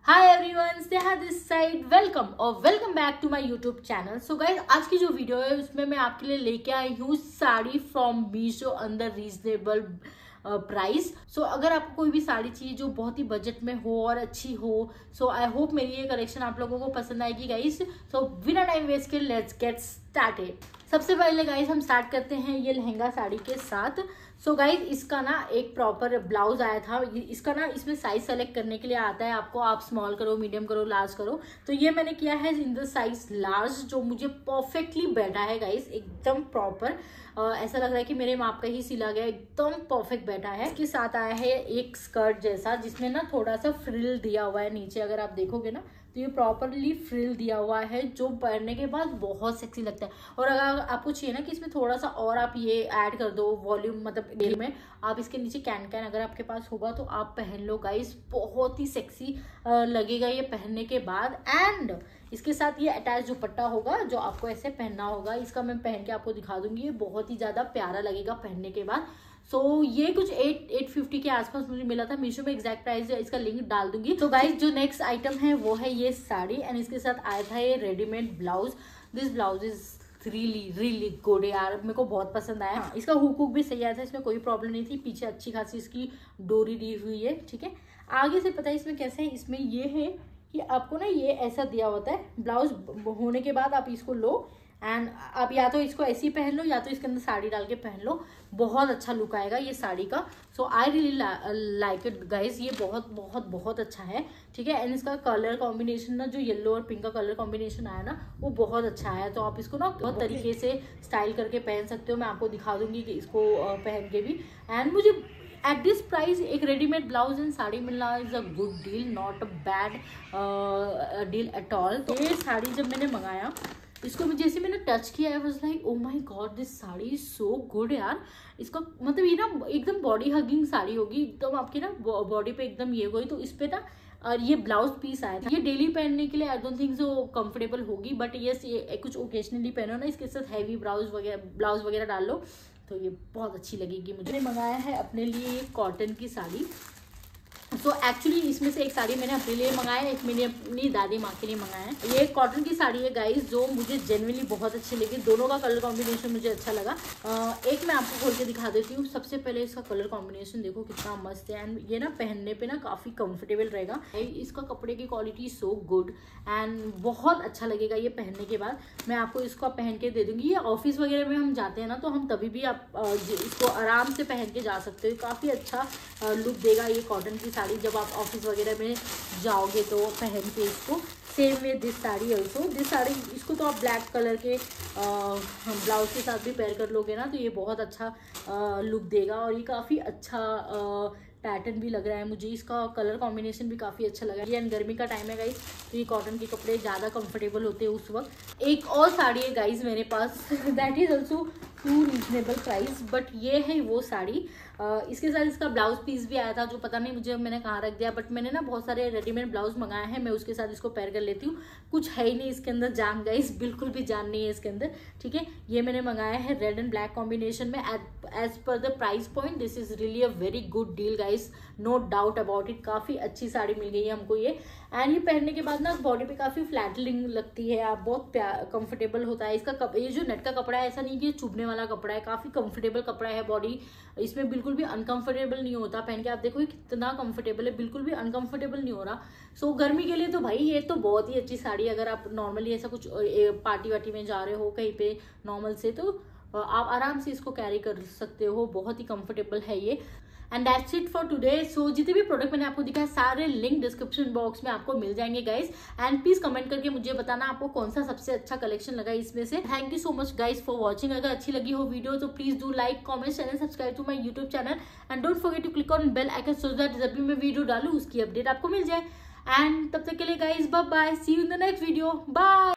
Hi everyone, Sneha this side. Welcome back to my YouTube channel. So guys, आज की जो video है उसमें मैं आपके लिए लेके आई हूँ sari from Meesho under reasonable price. So अगर आपको कोई भी साड़ी चाहिए जो बहुत ही बजट में हो और अच्छी हो, सो आई होप मेरी ये कलेक्शन आप लोगों को पसंद आएगी गाइज। सो बिना टाइम वेस्ट के लेट्स गेट स्टार्टेड। सबसे पहले गाइज हम स्टार्ट करते हैं ये लहंगा साड़ी के साथ। सो गाइज, इसका ना एक प्रॉपर ब्लाउज आया था। इसका ना इसमें साइज सेलेक्ट करने के लिए आता है आपको, आप स्मॉल करो, मीडियम करो, लार्ज करो। तो ये मैंने किया है इन द साइज लार्ज, जो मुझे परफेक्टली बैठा है गाइज, एकदम प्रॉपर। ऐसा लग रहा है कि मेरे माप का ही सिला गया, एकदम परफेक्ट बैठा है। इसके साथ आया है एक स्कर्ट जैसा, जिसमें ना थोड़ा सा फ्रिल दिया हुआ है नीचे। अगर आप देखोगे ना तो ये प्रॉपरली फ्रिल दिया हुआ है, जो पहनने के बाद बहुत सेक्सी लगता है। और अगर आपको चाहिए ना कि इसमें थोड़ा सा और आप ये ऐड कर दो वॉल्यूम, मतलब डेल में, आप इसके नीचे कैन अगर आपके पास होगा तो आप पहन लो गाइस, बहुत ही सेक्सी लगेगा ये पहनने के बाद। एंड इसके साथ ये अटैच दुपट्टा होगा जो आपको ऐसे पहनना होगा। इसका मैं पहन के आपको दिखा दूंगी, ये बहुत ही ज्यादा प्यारा लगेगा पहनने के बाद। सो ये कुछ 850 के आसपास मुझे मिला था मीशो में। एग्जैक्ट प्राइस इसका लिंक डाल दूंगी। तो गाइज, जो नेक्स्ट आइटम है वो है ये साड़ी, एंड इसके साथ आया था ये readymade blouse. This blouse is really good यार, मेरे को बहुत पसंद आया। हाँ, इसका हुक भी सही आया था, इसमें कोई प्रॉब्लम नहीं थी। पीछे अच्छी खासी इसकी डोरी दी हुई है, ठीक है। आगे से पता है इसमें कैसे है, इसमें ये है कि आपको ना ये ऐसा दिया होता है, ब्लाउज होने के बाद आप इसको लो एंड आप या तो इसको ऐसे ही पहन लो या तो इसके अंदर साड़ी डाल के पहन लो, बहुत अच्छा लुक आएगा ये साड़ी का। So I really like it guys, ये बहुत बहुत बहुत अच्छा है, ठीक है। एंड इसका कलर कॉम्बिनेशन ना, जो येलो और पिंक का कलर कॉम्बिनेशन आया ना, वो बहुत अच्छा है। तो आप इसको ना बहुत तरीके से स्टाइल करके पहन सकते हो। मैं आपको दिखा दूंगी कि इसको पहन के भी। एंड मुझे एट दिस प्राइस एक रेडीमेड ब्लाउज एंड साड़ी मिलना is a good deal, not a bad deal at all. तो ये साड़ी जब मैंने मंगाया, इसको जैसे मैंने टच किया, I was like oh my god, this sari is so good यार। इसका मतलब ये ना एकदम बॉडी हगिंग साड़ी होगी, एकदम आपकी ना बॉडी पे एकदम ये होगी। तो इस पे ना और ये ब्लाउज पीस आया था। ये डेली पहनने के लिए I don't think so comfortable होगी, बट यस ये कुछ ओकेजनली पहनो ना, इसके साथ हैवी ब्लाउज वगैरह डाल लो तो ये बहुत अच्छी लगेगी। मुझे मंगाया है अपने लिए कॉटन की साड़ी। तो एक्चुअली इसमें से एक साड़ी मैंने अपने लिए मंगाया है, एक मैंने अपनी दादी माँ के लिए मंगाया है। ये कॉटन की साड़ी है गाइस, जो मुझे जेन्युइनली बहुत अच्छी लगी। दोनों का कलर कॉम्बिनेशन मुझे अच्छा लगा। एक मैं आपको खोल के दिखा देती हूँ। सबसे पहले इसका कलर कॉम्बिनेशन देखो कितना मस्त है, एंड ये ना पहनने पे ना काफी कंफर्टेबल रहेगा। इसका कपड़े की क्वालिटी सो गुड एंड बहुत अच्छा लगेगा ये पहनने के बाद। मैं आपको इसको पहन के दे दूंगी। ये ऑफिस वगैरह में हम जाते हैं ना, तो हम तभी भी आप इसको आराम से पहन के जा सकते हो। काफी अच्छा लुक देगा ये कॉटन की साड़ी, जब आप ऑफिस वगैरह में जाओगे तो पहन के इसको। Same way this sari also, this sari इसको तो आप ब्लैक कलर के ब्लाउज के साथ भी पेयर कर लोगे ना, तो ये बहुत अच्छा लुक देगा। और ये काफ़ी अच्छा पैटर्न भी लग रहा है मुझे, इसका कलर कॉम्बिनेशन भी काफ़ी अच्छा लगा। ये गर्मी का टाइम है गाइस, तो ये कॉटन के कपड़े ज़्यादा कंफर्टेबल होते हैं उस वक्त। एक और साड़ी है गाइस मेरे पास, that is also too reasonable price, but ये है वो साड़ी। इसके साथ इसका ब्लाउज पीस भी आया था, जो पता नहीं मुझे मैंने कहाँ रख दिया, बट मैंने ना बहुत सारे रेडीमेड ब्लाउज मंगाए हैं, मैं उसके साथ इसको पेयर कर लेती हूँ। कुछ है ही नहीं इसके अंदर जान गाइस, बिल्कुल भी जान नहीं है इसके अंदर, ठीक है। ये मैंने मंगाया है रेड एंड ब्लैक कॉम्बिनेशन में। As per the price point this is really a very good deal guys, no doubt about it. काफ़ी अच्छी साड़ी मिल गई है हमको ये। एंड ये पहनने के बाद ना बॉडी पे काफ़ी फ्लैटलिंग लगती है, आप बहुत कंफर्टेबल होता है। इसका ये जो नेट का कपड़ा है, ऐसा नहीं कि चुभने वाला कपड़ा है, काफ़ी कंफर्टेबल कपड़ा है। बॉडी इसमें बिल्कुल भी अनकंफर्टेबल नहीं होता, पहन के आप देखो कितना कंफर्टेबल है, बिल्कुल भी अनकंफर्टेबल नहीं हो रहा। सो गर्मी के लिए तो भाई ये तो बहुत ही अच्छी साड़ी है। अगर आप नॉर्मली ऐसा कुछ पार्टी वार्टी में जा रहे हो कहीं पे नॉर्मल से, तो आप आराम से इसको कैरी कर सकते हो, बहुत ही कंफर्टेबल है ये। And that's it for today. So जितने भी प्रोडक्ट मैंने आपको दिखाया, सारे लिंक डिस्क्रिप्शन बॉक्स में आपको मिल जाएंगे गाइस। एंड प्लीज कमेंट करके मुझे बताना आपको कौन सा सबसे अच्छा कलेक्शन लगा इसमें से। Thank you so much guys for watching. अगर अच्छी लगी हो वीडियो तो please do like, comment, channel subscribe to my YouTube channel, and don't forget to click on bell icon so that जब भी मैं वीडियो डालू उसकी अपडेट आपको मिल जाए। एंड तब तक के लिए guys bye bye, see you in the next video, bye.